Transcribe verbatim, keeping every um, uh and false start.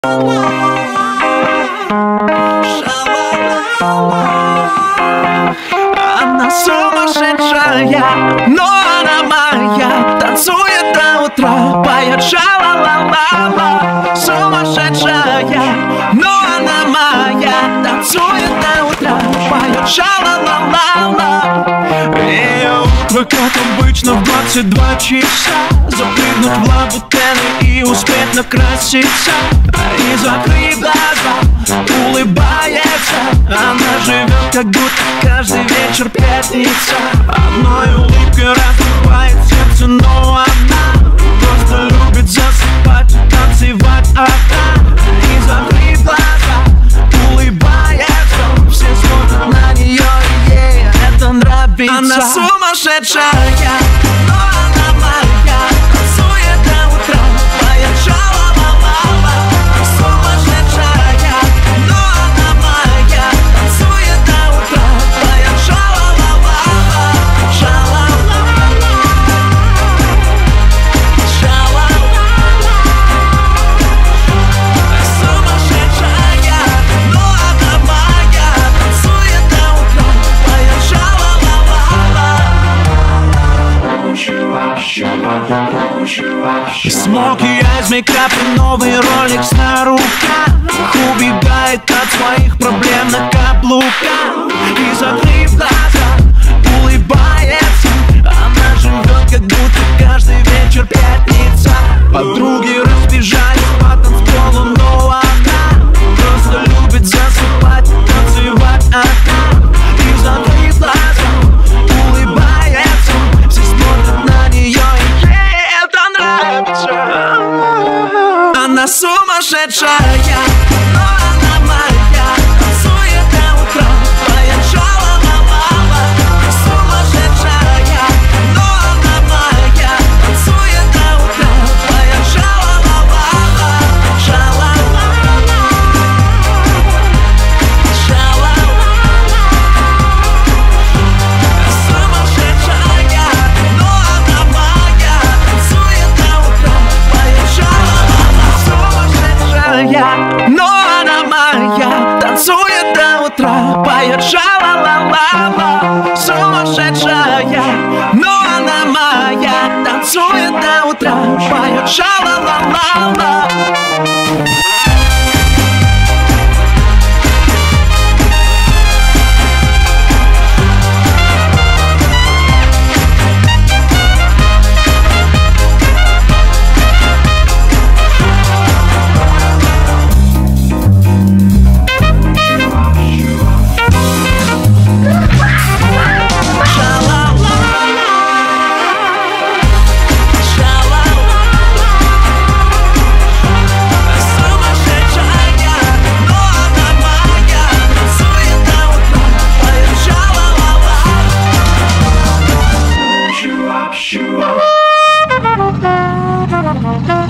Она сумасшедшая, но она моя. Танцует до утра, поет ша-ла-ла-ла-ла. Сумасшедшая, но она моя. Танцует до утра, поет ша-ла-ла-ла-ла. Ее утро, как обычно, в двадцать два часа. Запрыгнуть в лабутены и успеть накраситься. И закрыть глаза, улыбается. Она живет, как будто каждый вечер пятница. Одной улыбкой разбивает сердце, но она просто любит засыпать, танцевать одна. И закрыть глаза, улыбается. Все смотрят на нее, и ей это нравится. Она сумасшедшая, но она моя. Танцует до утра, поет ша-ла-ла-ла-ла. Сумасшедшая, но она моя. Танцует до утра, поет ша-ла-ла-ла-ла. Ша-ла-ла-ла-ла. Ша-ла-ла-ла-ла. Сумасшедшая, но она моя. Танцует до утра, поет ша-ла-ла-ла-ла. Смоки, айс, мейкап и новый роликс на руках. Убегает от своих проблем на каблуках. И закрыв глаза, улыбается. Она живет, как будто каждый вечер пятница. Подруги разбежались по танцполу, но она просто любит засыпать, танцевать одна. И закрыв глаза, улыбается. Все смотрят на нее, и ей это нравится. Она сумасшедшая, но она моя. Танцует до утра, поет ша-ла-ла-ла-ла. Сумасшедшая, но она моя. Танцует до утра, поет ша-ла-ла-ла-ла. Ша-ла-ла-ла-ла. Ша-ла-ла-ла-ла. Сумасшедшая, но она моя. Танцует до утра, поет ша-ла-ла-ла. Сумасшедшая, но она моя. Танцует до утра, поет ша-ла-ла-ла-ла. Сумасшедшая, но она моя. Танцует до утра, поет ша-ла-ла-ла-ла. Sure.